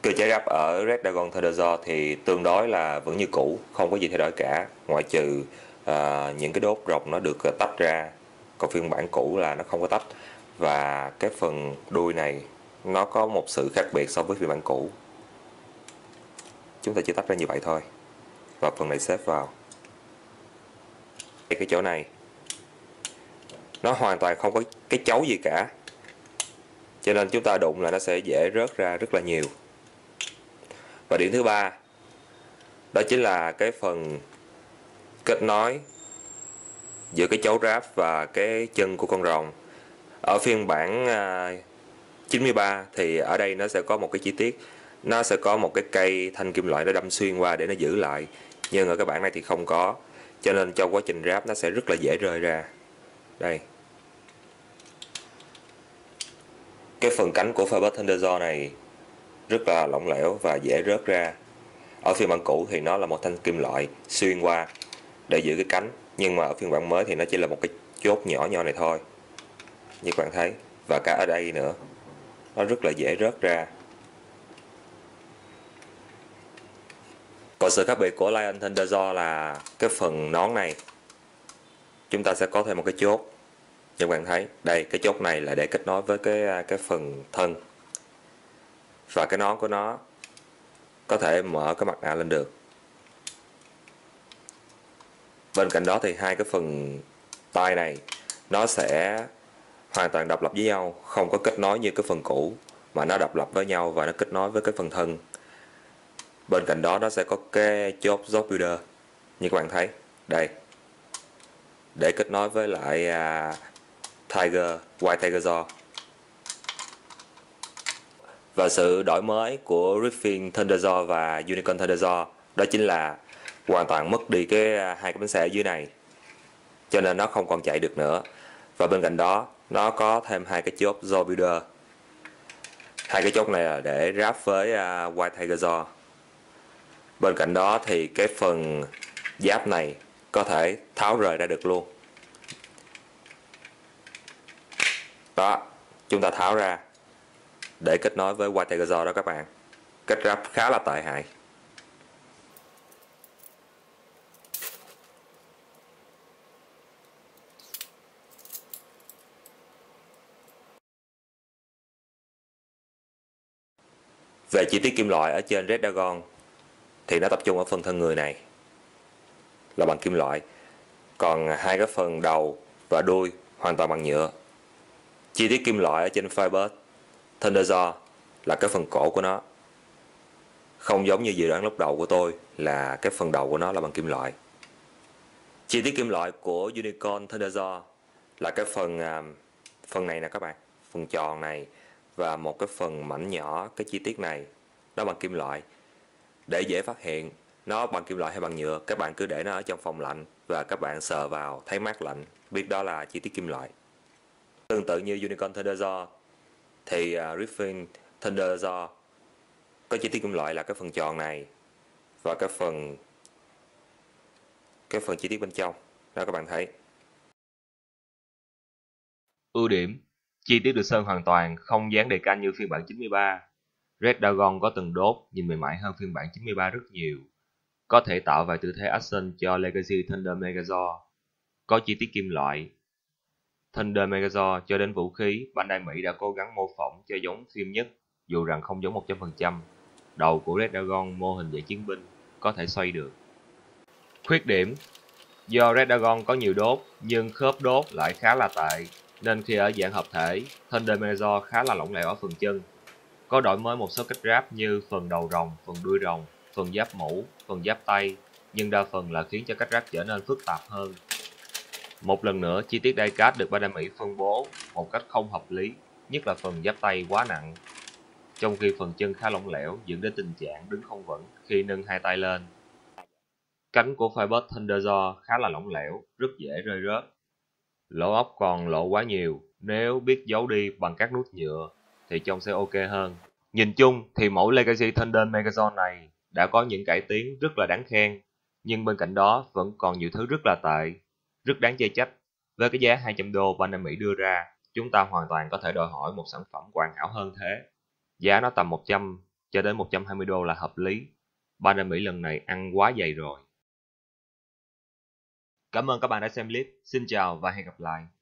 Cơ chế ráp ở Red Dragon Thunderzord thì tương đối là vẫn như cũ, không có gì thay đổi cả, ngoại trừ những cái đốt rồng nó được tách ra, còn phiên bản cũ là nó không có tách. Và cái phần đuôi này nó có một sự khác biệt so với phiên bản cũ, chúng ta chỉ tách ra như vậy thôi. Và phần này xếp vào cái chỗ này, nó hoàn toàn không có cái chấu gì cả, cho nên chúng ta đụng là nó sẽ dễ rớt ra rất là nhiều. Và điểm thứ ba đó chính là cái phần kết nối giữa cái chấu ráp và cái chân của con rồng. Ở phiên bản 93 thì ở đây nó sẽ có một cái chi tiết, nó sẽ có một cái cây thanh kim loại nó đâm xuyên qua để nó giữ lại, nhưng ở cái bản này thì không có, cho nên trong quá trình ráp nó sẽ rất là dễ rơi ra. Đây, cái phần cánh của Firebird Thunderzord này rất là lỏng lẻo và dễ rớt ra. Ở phiên bản cũ thì nó là một thanh kim loại xuyên qua để giữ cái cánh, nhưng mà ở phiên bản mới thì nó chỉ là một cái chốt nhỏ nhỏ này thôi, như các bạn thấy. Và cả ở đây nữa, nó rất là dễ rớt ra. Còn sự khác biệt của Lion Thunderzord là cái phần nón này, chúng ta sẽ có thêm một cái chốt, như các bạn thấy. Đây, cái chốt này là để kết nối với cái phần thân, và cái nón của nó có thể mở cái mặt nạ lên được. Bên cạnh đó thì hai cái phần tai này nó sẽ hoàn toàn độc lập với nhau, không có kết nối như cái phần cũ, mà nó độc lập với nhau và nó kết nối với cái phần thân. Bên cạnh đó nó sẽ có cái chốt Zod Builder, như các bạn thấy đây, để kết nối với lại White Tiger Jaw. Và sự đổi mới của Griffin Thunderzord và Unicorn Thunderzord đó chính là hoàn toàn mất đi hai cái bánh xe ở dưới này, cho nên nó không còn chạy được nữa. Và bên cạnh đó nó có thêm hai cái chốt Zod Builder. Hai cái chốt này là để ráp với White Tiger Jaw. Bên cạnh đó thì cái phần giáp này có thể tháo rời ra được luôn. Đó, chúng ta tháo ra để kết nối với White Tiger Jaw đó các bạn. Cách ráp khá là tệ hại. Về chi tiết kim loại ở trên Red Dragon thì nó tập trung ở phần thân người này là bằng kim loại, còn hai cái phần đầu và đuôi hoàn toàn bằng nhựa. Chi tiết kim loại ở trên Firebird Thunderzord là cái phần cổ của nó, không giống như dự đoán lúc đầu của tôi là cái phần đầu của nó là bằng kim loại. Chi tiết kim loại của Unicorn Thunderzord là cái phần này nè các bạn, phần tròn này và một cái phần mảnh nhỏ, cái chi tiết này nó bằng kim loại. Để dễ phát hiện nó bằng kim loại hay bằng nhựa, các bạn cứ để nó ở trong phòng lạnh và các bạn sờ vào thấy mát lạnh, biết đó là chi tiết kim loại. Tương tự như Unicorn Thunderzord thì Griffin Thunderzord có chi tiết kim loại là cái phần tròn này và cái phần chi tiết bên trong đó các bạn thấy. Ưu điểm: chi tiết được sơn hoàn toàn, không dán đề can như phiên bản 93. Red Dragon có từng đốt, nhìn mềm mại hơn phiên bản 93 rất nhiều. Có thể tạo vài tư thế action cho Legacy Thunder Megazord. Có chi tiết kim loại. Thunder Megazord cho đến vũ khí, Bandai Mỹ đã cố gắng mô phỏng cho giống phim nhất, dù rằng không giống 100%. Đầu của Red Dragon mô hình dạng chiến binh, có thể xoay được. Khuyết điểm: do Red Dragon có nhiều đốt, nhưng khớp đốt lại khá là tệ, nên khi ở dạng hợp thể, Thunder Megazord khá là lỏng lẻo ở phần chân. Có đổi mới một số cách ráp như phần đầu rồng, phần đuôi rồng, phần giáp mũ, phần giáp tay, nhưng đa phần là khiến cho cách ráp trở nên phức tạp hơn. Một lần nữa, chi tiết diecast được Bandai Mỹ phân bố một cách không hợp lý, nhất là phần giáp tay quá nặng, trong khi phần chân khá lỏng lẻo dẫn đến tình trạng đứng không vững khi nâng hai tay lên. Cánh của Firebird Thunderzord khá là lỏng lẻo, rất dễ rơi rớt. Lỗ ốc còn lộ quá nhiều, nếu biết giấu đi bằng các nút nhựa thì trông sẽ ok hơn. Nhìn chung thì mẫu Legacy Thunder Megazord này đã có những cải tiến rất là đáng khen, nhưng bên cạnh đó vẫn còn nhiều thứ rất là tệ, rất đáng chê trách. Với cái giá 200 đô Bandai Mỹ đưa ra, chúng ta hoàn toàn có thể đòi hỏi một sản phẩm hoàn hảo hơn thế. Giá nó tầm 100 cho đến 120 đô là hợp lý. Banner Mỹ lần này ăn quá dày rồi. Cảm ơn các bạn đã xem clip. Xin chào và hẹn gặp lại.